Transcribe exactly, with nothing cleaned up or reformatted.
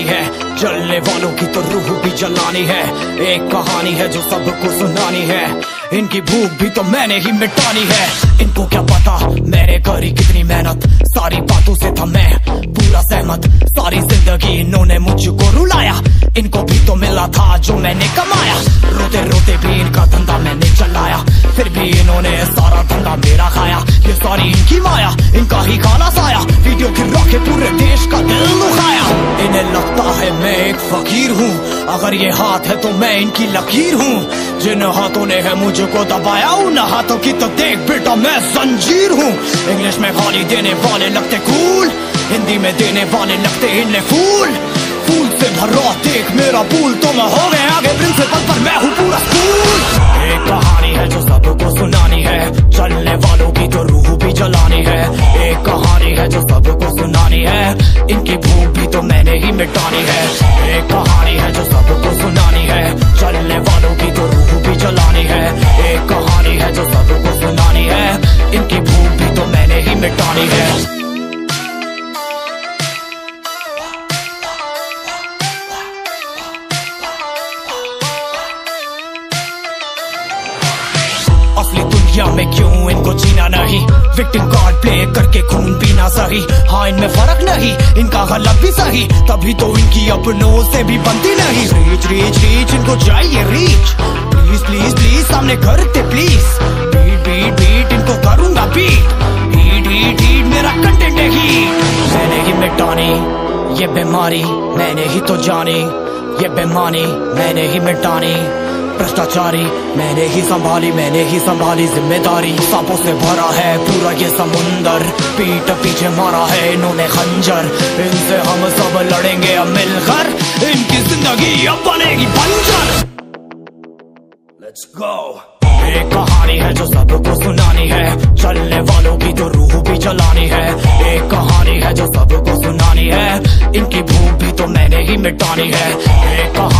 है, जलने वालों की तो रूह भी जलानी है। एक कहानी है जो सबको सुनानी है, इनकी भूख भी तो मैंने ही मिटानी है। इनको क्या पता मैंने करी कितनी मेहनत, सारी बातों से था मैं पूरा सहमत। सारी जिंदगी इन्होंने मुझको रुलाया, इनको भी तो मिला था जो मैंने कमाया। रोते रोते भी इनका धंधा मैंने चलाया, फिर भी इन्होंने सारा धंधा मेरा खाया। ये सारी इनकी माया, इनका ही काला साया, वीडियो गिरा के पूरे देश का दिल दुखाया। इन्हें लगता है मैं एक फकीर हूँ, अगर ये हाथ है तो मैं इनकी लकीर हूँ। जिन हाथों ने है मुझको दबाया, उन हाथों की तो देख बेटा मैं जंजीर हूँ। इंग्लिश में गाली देने वाले लगते कूल, हिंदी में देने वाले लगते इन्हें फूल। फूल से भरा देख मेरा पूल, तो मैं हो गया आगे प्रिंसिपल पर मैं हूँ पूरा स्कूल। एक कहानी है जो सबको सुनानी है, चलने वालों की तो रूह भी जलानी है। एक कहानी है जो सबको सुनानी है, इनकी भूख भी तो मैंने ही मिटानी है। एक कहानी है जो सबको सुनानी है, चलने वालों की तो रूह भी जलानी है। एक कहानी है जो सबको सुनानी है, इनकी भूख भी तो मैंने ही मिटानी है। असली दुनिया में क्यों इनको जीना नहीं, विक्टिम कार्ड प्ले करके खून पीना सही। हाँ इनमें फर्क नहीं, इनका गलत भी सही, तभी तो इनकी अपनों से भी बनती नहीं। रीच रीच रीच इनको चाहिए रीच, प्लीज प्लीज प्लीज सामने करते प्लीज। बीट बीट बीट इनको करूंगा बीट, हीट हीट हीट मेरा कंटेंट है हीट। मैंने ही मिटानी ये बीमारी, मैंने ही तो जानी ये बेमानी, मैंने ही मिटानी भ्रष्टाचारी। मैंने ही संभाली मैंने ही संभाली जिम्मेदारी। सांपों से भरा है पूरा ये समुंदर, पीठ पीछे मारा है इन्होंने खंजर। इनसे हम सब लड़ेंगे अब मिलकर, इनकी जिंदगी अब बनेगी बंजर। Let's go. एक कहानी है जो सबको सुनानी है, चलने वालों की तो रूह भी जलानी है। एक कहानी है जो सबको सुनानी है, इनकी भूख भी तो मैंने ही मिटानी है। एक